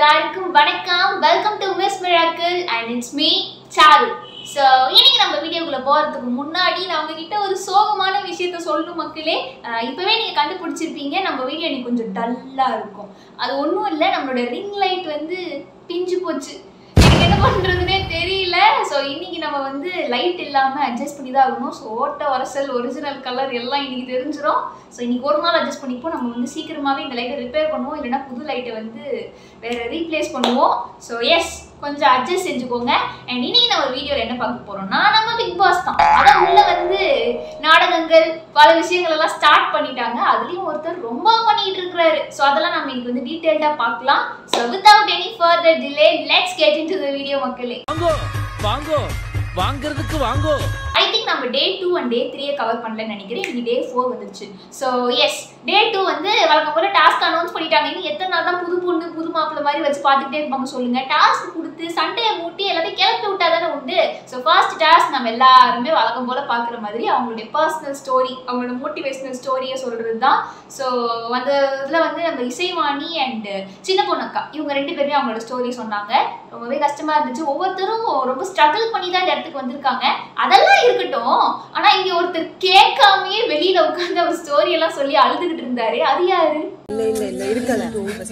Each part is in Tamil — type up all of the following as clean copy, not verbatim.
எல்லாருக்கும் வணக்கம். Welcome to miss miracle and it's me Charu. So இன்னைக்கு நம்ம வீடியோக்குள்ள போகிறதுக்கு முன்னாடி நான் உங்ககிட்ட ஒரு சோகமான விஷயத்த சொல்லணும் மக்களே. இப்போவே நீங்கள் கண்டுபிடிச்சிருப்பீங்க நம்ம வீடியோ இன்னைக்கு கொஞ்சம் டல்லாக இருக்கும். அது ஒன்றும் இல்லை, நம்மளோட ரிங் லைட் வந்து பிஞ்சு போச்சு. எனக்கு என்ன பண்ணுறதுனே தெரியல. ஸோ இன்னைக்கு நம்ம வந்து லைட் இல்லாமல் அட்ஜஸ்ட் பண்ணி தான் ஆகணும். ஸோ ஓட்ட வரசல் ஒரிஜினல் கலர் எல்லாம் இன்னைக்கு தெரிஞ்சிடும். ஸோ இன்னைக்கு ஒரு நாள் அட்ஜஸ்ட் பண்ணிப்போம். நம்ம வந்து சீக்கிரமாகவே இந்த லைட்டை ரிப்பேர் பண்ணுவோம், இல்லைன்னா புது லைட்டை வந்து வேறு ரீப்ளேஸ் பண்ணுவோம். ஸோ எஸ், கொஞ்சம் அட்ஜஸ்ட் செஞ்சுக்கோங்க. அண்ட் இன்னைக்கு நம்ம வீடியோவில் என்ன பார்க்க போறோம்னா, நம்ம பிக் பாஸ் தான். அதான் உள்ள வந்து நாடகங்கள் பல விஷயங்கள் எல்லாம் ஸ்டார்ட் பண்ணிட்டாங்க. அதுலயும் ஒருத்தர் ரொம்ப பண்ணிட்டு இருக்கிறாரு. ஸோ அதெல்லாம் நம்ம இன்னைக்கு வந்து டீடைல்டா பார்க்கலாம். So without any further delay let's get into the video மக்களே. வாங்கோ வாங்குறதுக்கு வாங்கோ. ஐ திங்க் நம்ம டே 2 அண்ட் டே 3 கவர் பண்ணலன்னு நினைக்கிறேன். இன்னைக்கு டே 4 வந்துருச்சு. ஸோ எஸ், டே 2 வந்து வழக்கம் போல டாஸ்க் அனௌன்ஸ் பண்ணிட்டாங்க. இன்னும் எத்தனை நாள் தான் புது பொண்ணு புது மாப்பிள்ள மாதிரி வச்சு பார்த்துக்கிட்டே இருப்பாங்க சொல்லுங்க. டாஸ்க் கொடுத்து சண்டையை மூட்டி எல்லாத்தையும் கிளப்பி விட்டா தானே உண்டு. ஸோ ஃபர்ஸ்ட் டாஸ்க் நம்ம எல்லாருமே வழக்கம் போல பார்க்குற மாதிரி அவங்களுடைய பர்சனல் ஸ்டோரி, அவங்களோட மோட்டிவேஷனல் ஸ்டோரியை சொல்றது தான். ஸோ அந்த இதில் வந்து நம்ம இசைவாணி அண்ட் சின்ன பொண்ணக்கா இவங்க ரெண்டு பேருமே அவங்களோட ஸ்டோரி சொன்னாங்க. ரொம்பவே கஷ்டமா இருந்துச்சு. ஒவ்வொருத்தரும் ரொம்ப ஸ்ட்ரகிள் பண்ணி தான் இந்த இடத்துக்கு வந்திருக்காங்க. அதெல்லாம் இருக்கட்டும், ஆனா இங்க ஒருத்தர் கேட்காமயே வெளியில உட்கார்ந்து அவர் ஸ்டோரி எல்லாம் சொல்லி அழுதுகிட்டு இருந்தாரு. அது யாரு? இல்ல இருக்கல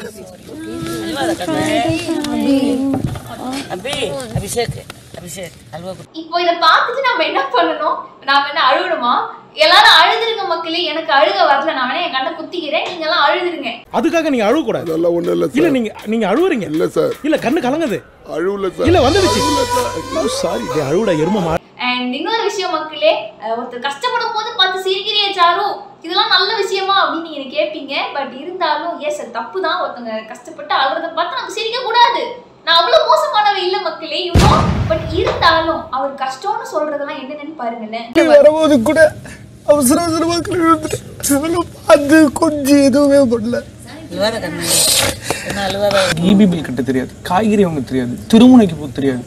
இப்போ இத பார்த்துட்டு நம்ம என்ன பண்ணணும்? நாம என்ன அழுவணுமா? எல்லாரும் அழுதுருங்க மக்களே. எனக்கு அழுக வரல, நான் வேணா என் கண்ணை குத்திக்கிறேன், நீங்க எல்லாம் அழுதுருங்க. அதுக்காக நீங்க அழுவ கூடாது. அதெல்லாம் ஒண்ணு இல்ல சார். இல்ல நீங்க அழுவுறீங்க. இல்ல சார், இல்ல கண்ணு கலங்குது. அழுவல சார். இல்ல வந்துடுச்சு. Sorry, day அழுவுடா எருமமா. அண்ட் இன்னொரு விஷயம் மக்களே, ஒருத்தர் கஷ்டப்படும் போது பார்த்து சிரிக்கிறியே சாரு, இதெல்லாம் நல்ல விஷயமா அப்படின்னு நீங்க கேட்பீங்க. பட் இருந்தாலும் எஸ், அது தப்பு தான். ஒருத்தங்க கஷ்டப்பட்டு அழுறத பார்த்து நம்ம சிரிக்க கூடாது. நான் அவ்வளவு மோசமானவ இல்ல மக்களே, யூனோ. பட் இருந்தாலும் அவர் கஷ்டம்னு சொல்றதெல்லாம் என்னன்னு பாருங்களேன். வரும்போது கூட அவசர அவசரமா அது கொஞ்சம் எதுவுமே பண்ணல. ஈபி பில் கட்ட தெரியாது, காய்கறி வாங்க தெரியாது, திருமுனைக்கு போக தெரியாது.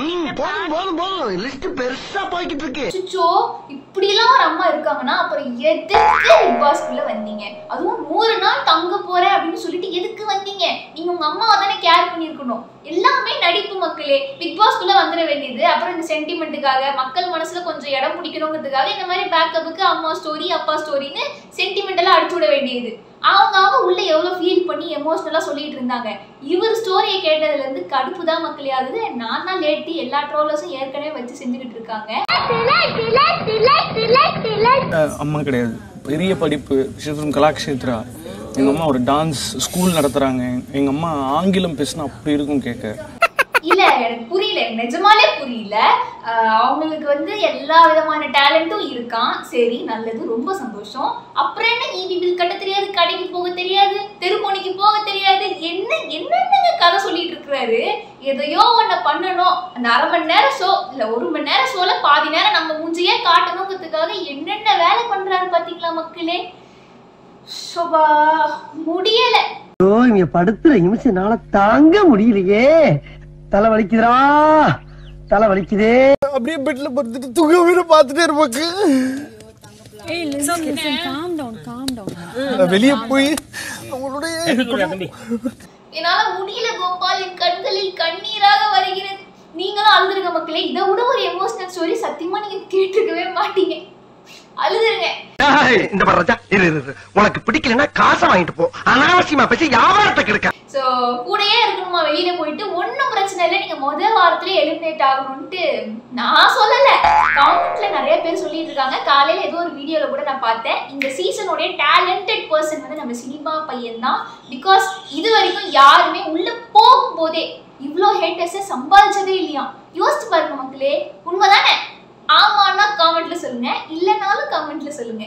இப்படிலாம் ஒரு அம்மா இருக்காங்கன்னா அப்புறம் எதுக்கு பிக் பாஸ்க்குள்ள வந்தீங்க? அதுவும் 100 நாள் தங்க போறேன் அப்படின்னு சொல்லிட்டு எதுக்கு வந்தீங்க? நீங்க உங்க அம்மாவை தானே கேர் பண்ணிருக்கணும். எல்லாமே நடிப்பு மக்களே. பிக் பாஸ்க்குள்ள வந்துட வேண்டியது. அப்புறம் இந்த சென்டிமெண்ட்டுக்காக மக்கள் மனசுல கொஞ்சம் இடம் பிடிக்கணுங்கிறதுக்காக இந்த மாதிரி பேக்கப்புக்கு அம்மா ஸ்டோரி அப்பா ஸ்டோரின்னு சென்டிமெண்ட் எல்லாம் அடிச்சு விட வேண்டியது. அவங்க உள்ள எவ்வளவு ஃபீல் பண்ணி எமோஷனலா சொல்லிட்டு இருந்தாங்க. இவர் ஸ்டோரியை கேட்டதுல இருந்து கடுப்பு தான் மக்களே ஆகுது. நான் தான் லேட்டி, எல்லா ட்ரோலர்ஸும் ஏற்கனவே வச்சு செஞ்சுக்கிட்டு இருக்காங்க. அம்மா கிடையாது, பெரிய படிப்பு விஸ்வம் கலாக்ஷேத்ரா. எங்க அம்மா ஒரு டான்ஸ் ஸ்கூல் நடத்துறாங்க. எங்க அம்மா ஆங்கிலம் பேசினா அப்படி இருக்கும் கேட்க. இல்ல, எனக்கு புரியல, நிஜமாலே புரியல. அவங்களுக்கு வந்து எல்லா விதமான டேலண்டும் இருக்கான். சரி, நல்லது, ரொம்ப சந்தோஷம். அப்புறம் என்ன, ஈபி பில் கட்ட தெரியாது, கடைக்கு போக தெரியாது, தெருமோனிக்கு போக தெரியாது, என்னென்ன கதை சொல்லிட்டு இருக்கிறாரு. எதையோ ஒன்ன பண்ணணும். அந்த 1/2 மணி நேரம் ஷோ இல்ல 1 மணி நேரம் ஷோல பாதி நேரம் நம்ம மூஞ்சியே காட்டணுங்கிறதுக்காக என்னென்ன வேலை பண்றாரு பாத்தீங்களா மக்களே. சோபா முடியல. இங்க படுத்துற நிமிஷம்னால தாங்க முடியலையே. தலை வலிக்குதுடா, தலை வலிக்குதே. அப்படியே பெட்ல படுத்துட்டு தூங்கவே பார்த்துட்டே இருப்பாங்க. வெளியே போய் அவங்களுடைய என்னால முடியல கோபால், என் கண்களில் கண்ணீராக வருகிறது. நீங்களும் அழுதுருங்க மக்களே. இதை விட ஒரு எமோஷனல் ஸ்டோரி சத்தியமா நீங்க கேட்டுக்கவே மாட்டீங்க. அழுதுருங்க. இந்த பரச்சா உனக்கு பிடிக்கலன்னா காசை வாங்கிட்டு போ. அனாவசியமா பேசி வியாபாரத்துக்கு இருக்க. சோ கூடயே இருக்கணுமா, வெளியில போயிட்டு ஒன்னும் பிரச்சனை இல்லை, நீங்க முதல் வாரத்திலே எலிமினேட் ஆகணும்ட்டு நான் சொல்லல. கமெண்ட்ல நிறைய பேர் சொல்லிட்டு இருக்காங்க. காலையில ஏதோ ஒரு வீடியோல கூட நான் பார்த்தேன். இந்த சீசனுடைய டேலண்டட் பர்சன் வந்து நம்ம சினிமா பையன் தான். பிகாஸ் இது வரைக்கும் யாருமே உள்ள போகும்போதே இவ்வளோ ஹேட்டர்ஸை சம்பாதிச்சதே இல்லையா. யோசிச்சு பாருங்க மக்களே, உண்மைதானே? ஆமான்னா காமெண்ட்ல சொல்லுங்க, இல்லனாலும் காமெண்ட்ல சொல்லுங்க.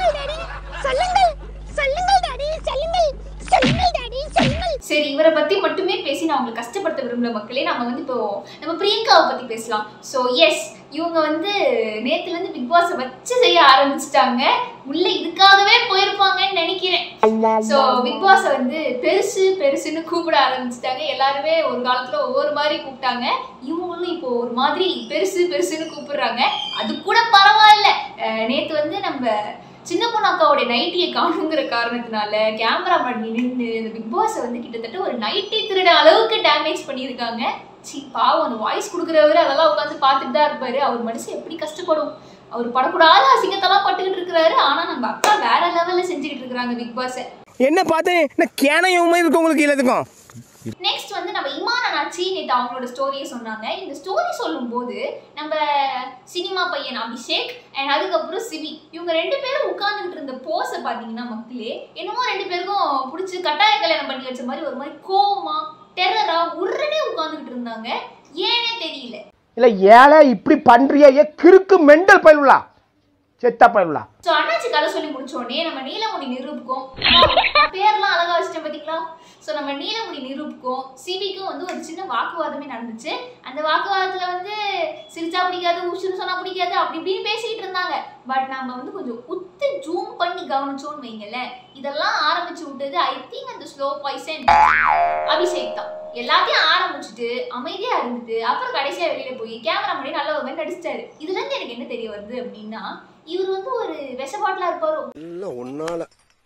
சரி, இவரை பத்தி மட்டுமே பேசி நான் உங்களுக்கு கஷ்டப்படுத்த விரும்பல மக்களே. நம்ம வந்து இப்போ நம்ம பிரியங்காவை பத்தி பேசலாம். ஸோ எஸ், இவங்க வந்து நேத்துல இருந்து பிக் பாஸை வச்சு செய்ய ஆரம்பிச்சுட்டாங்க. உள்ள இதுக்காகவே போயிருப்பாங்கன்னு நினைக்கிறேன். ஸோ பிக் பாஸை வந்து பெருசு பெருசுன்னு கூப்பிட ஆரம்பிச்சுட்டாங்க. எல்லாருமே ஒரு காலத்துல ஒவ்வொரு மாதிரி கூப்பிட்டாங்க. இவங்களும் இப்போ ஒரு மாதிரி பெருசு பெருசுன்னு கூப்பிடுறாங்க. அது கூட பரவாயில்ல. நேத்து வந்து நம்ம சின்ன பொண்ணு அக்காவோட நைட்டியை காணுங்கிற காரணத்தினால கேமராமேன் நின்று இந்த பிக் பாஸை வந்து கிட்டத்தட்ட ஒரு நைட்டி திருட அளவுக்கு டேமேஜ் பண்ணியிருக்காங்க. பாவம் அந்த வாய்ஸ் கொடுக்குறவரு அதெல்லாம் உட்காந்து பார்த்துட்டு தான் இருப்பாரு. அவர் மனசு எப்படி கஷ்டப்படும். அவர் படக்கூடாத அசிங்கத்தெல்லாம் பட்டுக்கிட்டு இருக்கிறாரு. ஆனா நம்ம அக்கா வேற லெவல்ல செஞ்சுக்கிட்டு இருக்கிறாங்க பிக் பாஸ். என்ன பார்த்தேன் கேனையும் இருக்கு உங்களுக்கு எல்லாத்துக்கும். நெக்ஸ்ட் வந்து நம்ம இமான் அண்ணாச்சி நேற்று அவங்களோட ஸ்டோரியை சொன்னாங்க. இந்த ஸ்டோரி சொல்லும்போது நம்ம சினிமா பையன் அபிஷேக் அண்ட் அதுக்கப்புறம் சிவி இவங்க 2 பேரும் உட்கார்ந்துட்டு இருந்த போஸை பார்த்தீங்கன்னா மக்களே என்னமோ 2 பேருக்கும் பிடிச்சி கட்டாய கல்யாணம் பண்ணி வச்ச மாதிரி ஒரு மாதிரி கோவமா டெரரா உடனே உட்கார்ந்துட்டு இருந்தாங்க. ஏனே தெரியல. இல்ல ஏழை இப்படி பண்றியே கிறுக்கு மெண்டல் பயிலுலா செத்தா பயிலுலா. ஸோ அண்ணாச்சி கதை சொல்லி முடிச்சோடனே நம்ம நீலமுடி நிரூபிக்கும் பேர்லாம் அழகா வச்சுட்டேன் பார்த்தீங்களா. ஸோ நம்ம நீலமுடி நிரூபிக்கும் சிவிக்கும் வந்து ஒரு சின்ன வாக்குவாதமே நடந்துச்சு. அந்த வாக்குவாதத்தில் வந்து சிரிச்சா பிடிக்காது, உஷுன்னு சொன்னா பிடிக்காது, அப்படி இப்படின்னு பேசிக்கிட்டு இருந்தாங்க. பட் நம்ம வந்து கொஞ்சம் உத்து ஜூம் பண்ணி கவனிச்சோன்னு வைங்களேன், இதெல்லாம் ஆரம்பிச்சு விட்டது ஐ திங்க் அந்த ஸ்லோ பாய்சன் அபிஷேக் தான். எல்லாத்தையும் ஆரம்பிச்சுட்டு அமைதியா இருந்துட்டு அப்புறம் கடைசியா வெளியில போய் கேமரா முன்னாடி நல்ல ஒரு மாதிரி நடிச்சிட்டாரு. இதுல இருந்து எனக்கு என்ன தெரிய வருது அப்படின்னா, இவர் வந்து ஒரு விஷ பாட்டிலா இருப்பாரோ. ஒன்னால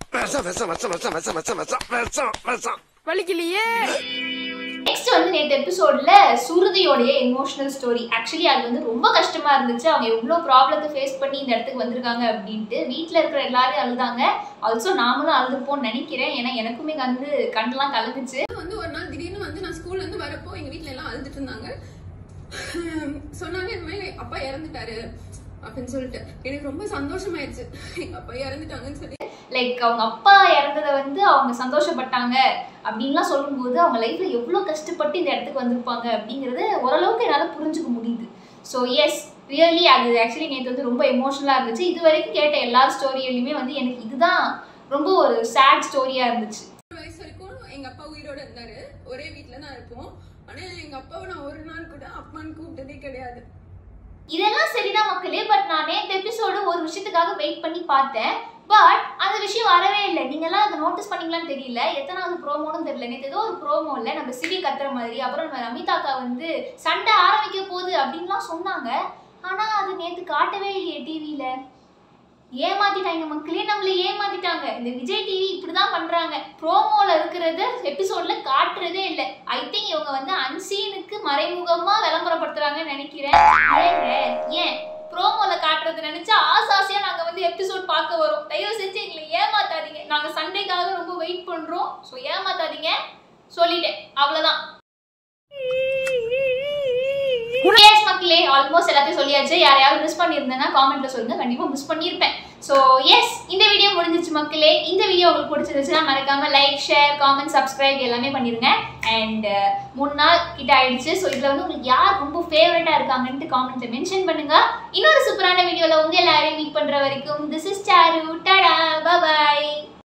வலிக்கலையே. நெக்ஸ்ட் வந்து நேற்று எபிசோட்ல சுருதியோடைய எமோஷனல் ஸ்டோரி. ஆக்சுவலி அது வந்து ரொம்ப கஷ்டமா இருந்துச்சு. அவங்க எவ்வளோ ப்ராப்ளத்தை ஃபேஸ் பண்ணி இந்த இடத்துக்கு வந்திருக்காங்க அப்படின்ட்டு வீட்டில் இருக்கிற எல்லாரும் அழுதாங்க. ஆல்சோ நாமளும் அழுதுப்போன்னு நினைக்கிறேன். ஏன்னா எனக்குமே வந்து கண்ணெல்லாம் கலங்குச்சு. வந்து ஒரு நாள் திடீர்னு வந்து நான் ஸ்கூல்ல இருந்து வரப்போ எங்க வீட்டுல எல்லாம் அழுதுட்டு இருந்தாங்க. சொன்னாங்க இந்த மாதிரி அப்பா இறந்துட்டாரு அப்படின்னு சொல்லிட்டு. எனக்கு ரொம்ப சந்தோஷமாயிருச்சு எங்க அப்பா இறந்துட்டாங்கன்னு சொல்லி. லைக் அவங்க அப்பா இறந்ததை வந்து அவங்க சந்தோஷப்பட்டாங்க அப்படின்லாம் சொல்லும்போது அவங்க லைஃப்ல எவ்வளோ கஷ்டப்பட்டு இந்த இடத்துக்கு வந்திருப்பாங்க அப்படிங்கிறத ஓரளவுக்கு என்னால் புரிஞ்சுக்க முடியுது. ஸோ எஸ் ரியலி அது ஆக்சுவலி நேற்று வந்து ரொம்ப எமோஷனலாக இருந்துச்சு. இது வரைக்கும் கேட்ட எல்லா ஸ்டோரியிலுமே வந்து எனக்கு இதுதான் ரொம்ப ஒரு சேட் ஸ்டோரியா இருந்துச்சு. வயசு வரைக்கும் எங்க அப்பா உயிரோட இருந்தாரு. ஒரே வீட்டுல தான் இருப்போம். ஆனா எங்க அப்பாவை நான் ஒரு நாள் கூட அப்பான்னு கூப்பிட்டதே கிடையாது. இதெல்லாம் சரிதான் மக்களே. பட் நான் நேற்று எபிசோடு ஒரு விஷயத்துக்காக வெயிட் பண்ணி பார்த்தேன். பட் அந்த விஷயம் வரவே இல்லை. நீங்கெல்லாம் அதை நோட்டீஸ் பண்ணீங்களான்னு தெரியல. எத்தனாவது ப்ரோமோன்னு தெரியல. நேற்று ஏதோ ஒரு ப்ரோமோவில் நம்ம சிவி கத்துற மாதிரி அப்புறம் நம்ம அமிதாக்கா வந்து சண்டை ஆரம்பிக்க போகுது அப்படின்லாம் சொன்னாங்க. ஆனால் அது நேற்று காட்டவே இல்லையே டிவியில். ஏமாத்திட்டாங்க மக்களே, நம்மளை ஏமாத்திட்டாங்க. இந்த விஜய் டிவி இப்படிதான் பண்றாங்க. ப்ரோமோல இருக்கிறது எபிசோட்ல காட்டுறதே இல்லை. ஐ திங்க் இவங்க வந்து அன்சீனுக்கு மறைமுகமா விளம்பரப்படுத்துறாங்கன்னு நினைக்கிறேன். ஏன் ப்ரோமோல காட்டுறது நினைச்சா ஆசாசியா நாங்க வந்து எபிசோட் பார்க்க வரோம். தயவு செஞ்சு எங்களை ஏமாத்தாதீங்க. நாங்க சண்டைக்காக ரொம்ப வெயிட் பண்றோம். ஸோ ஏமாத்தாதீங்க சொல்லிட்டேன், அவ்வளவுதான். மக்களே ஆல்மோஸ்ட் எல்லாத்தையும் சொல்லியாச்சு. யாரையாவது மிஸ் பண்ணியிருந்தேன்னா காமெண்ட்ல சொல்லுங்க, கண்டிப்பா மிஸ் பண்ணியிருப்பேன். ஸோ எஸ் இந்த வீடியோ முடிஞ்சிச்சு மக்களே. இந்த வீடியோ உங்களுக்கு பிடிச்சிருந்துச்சுன்னா மறக்காம லைக், ஷேர், காமெண்ட், சப்ஸ்கிரைப் எல்லாமே பண்ணிருங்க. அண்ட் 3 நாள் கிட்ட ஆயிடுச்சு. ஸோ இதுல வந்து உங்களுக்கு யார் ரொம்ப ஃபேவரட்டா இருக்காங்கன்ட்டு காமெண்ட்ல மென்ஷன் பண்ணுங்க. இன்னொரு சூப்பரான வீடியோல உங்க எல்லாரையும் மீட் பண்ற வரைக்கும் this is Charu. Tata, bye by.